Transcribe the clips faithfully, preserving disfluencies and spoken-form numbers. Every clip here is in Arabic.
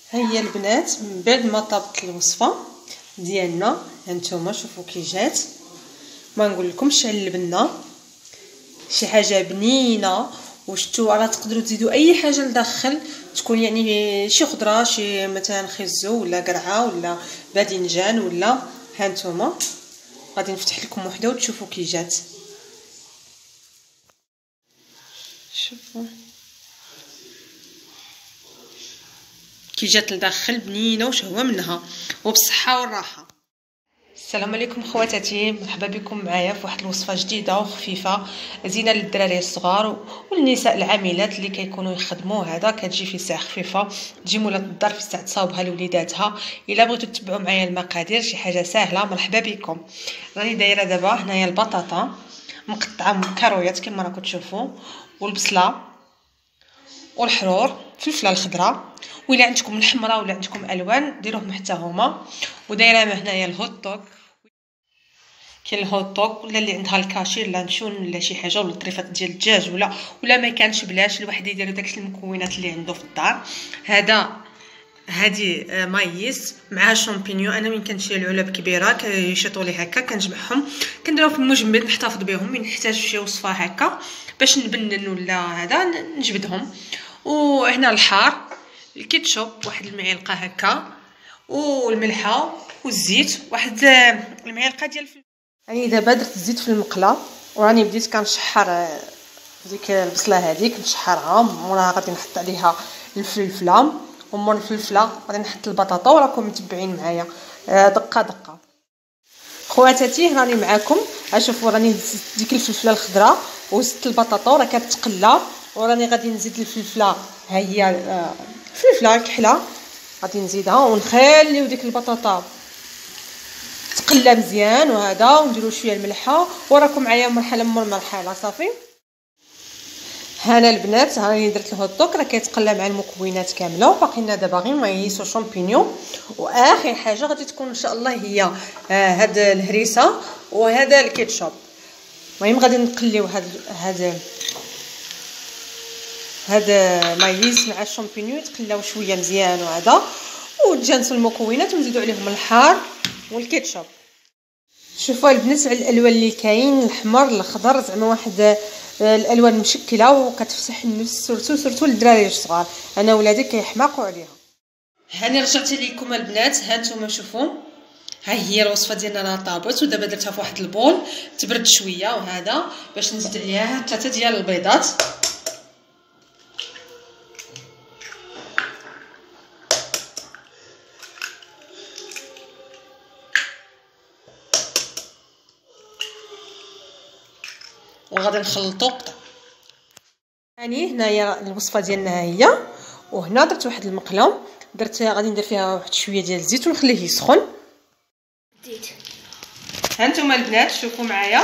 ها هي البنات من بعد ما طابت الوصفه ديالنا. هانتوما شوفوا كي جات، ما نقول لكمش على البنه، شي حاجه بنينه. وشتو راه تقدروا تزيدوا اي حاجه لداخل، تكون يعني شي خضره، شي مثلا خيزو ولا قرعه ولا باذنجان ولا. هانتوما غادي نفتح لكم وحده وتشوفوا كي جات. شوفوا كي جات لداخل بنينه وشهوه منها وبالصحه والراحه. السلام عليكم خواتاتي، مرحبا بكم معايا في واحد الوصفه جديده وخفيفه زينه للدراري الصغار والنساء العاملات اللي كيكونوا يخدموا. هذا كتجي في ساعه خفيفه، تجي مولات الدار في ساعه تصاوبها لوليداتها. الا بغيتوا تتبعوا معايا المقادير شي حاجه سهله، مرحبا بكم. راني دايره دابا هنايا البطاطا مقطعه مكرويات كما راكم تشوفوا، والبصله والحرور، الفلفله الخضراء، وإلا عندكم الحمراء ولا عندكم الوان ديروهم حتى هما. ودايره هنايا الهوت دوغ، كاين الهوت دوغ ولا اللي عندها الكاشير لانشون ولا شي حاجه، ولا طريفات ديال الدجاج، ولا ولا ما كانش بلاش الواحد يدير داك المكونات اللي عنده في الدار. هذا هادي مايس مع شامبينيون، انا من كنشري العلب كبيره كيشيطوا لي هكا كنجمعهم كنديرهم في المجمد نحتفظ بهم من نحتاج شي وصفه هكا باش نبنن ولا هذا نجبدهم. وهنا الحار، الكيتشوب واحد المعلقه هكا، والملحه والزيت واحد المعلقه ديال الفلفل. راني دابا درت الزيت في المقله وراني بديت كنشحر ديك البصله هذيك نشحرها، موراها غادي نحط عليها الفلفله، ومور الفلفله غادي نحط البطاطا. وراكم متبعين معايا دقه دقه. خواتاتي راني معاكم، شوفوا راني زدت ديك الفلفله الخضراء وزدت البطاطا وراه كتقلى، وراني غادي نزيد الفلفله، ها هي الفلفله الكحله غادي نزيدها ونخليو ديك البطاطا تقلى مزيان وهذا، ونديروا شويه الملحه. وراكم معايا مرحله مور مرحله. صافي هنا البنات هاني درت الهوت دوغ راه كيتقلى مع المكونات كامله، وباقي لنا دابا غير مايس وشامبينيون. واخر حاجه غادي تكون ان شاء الله هي آه هاد الهريسه وهذا الكيتشوب. المهم غادي نقليو هاد هاد هاد مايس مع الشامبينيون يتقلاو شويه مزيان وهذا، وتجانسوا المكونات ونزيدوا عليهم الحار والكيتشوب. شوفوا البنات على الالوان اللي كاين، الاحمر الاخضر، زعما واحد الالوان مشكله وكتفسح النفس، سورتو سورتو للدراري الصغار. انا ولادي كيحماقوا عليها. هاني رجعت لكم البنات، ها نتوما شوفوا ها هي الوصفه ديالنا راه طابت، ودابا درتها في واحد البول تبرد شويه وهذا باش نزيد عليها ثلاثه ديال البيضات. وغادي نخلطو قطع. ثاني هنايا الوصفه ديالنا هي، وهنا درت واحد المقله درت غادي ندير فيها واحد شويه ديال الزيت ونخليه يسخن. زيت ها نتوما البنات شوفوا معايا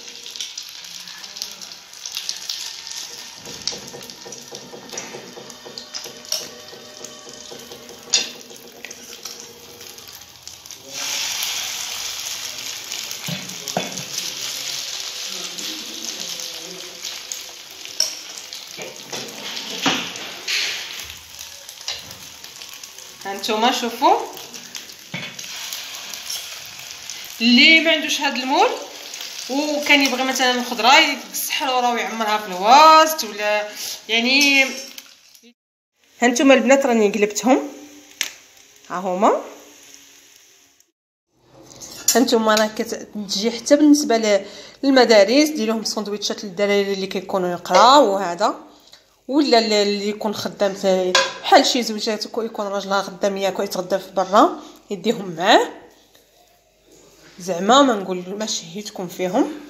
هانتوما شوفوا. اللي ما عندوش هذا المول وكان يبغي مثلا الخضره يسحرها ويعمرها في الوسط ولا يعني. هانتوما البنات راني قلبتهم ها هما. هانتوما راه كتجي حتى بالنسبه للمدارس ديروهم سندويتشات للدراري اللي كيكونوا يقراو وهذا، ولا اللي يكون خدام بحال شي زوجات يكون راجلها خدام ياكل يتغدى في برا يديهم معاه. زعما ما نقول ما شهيتكم فيهم.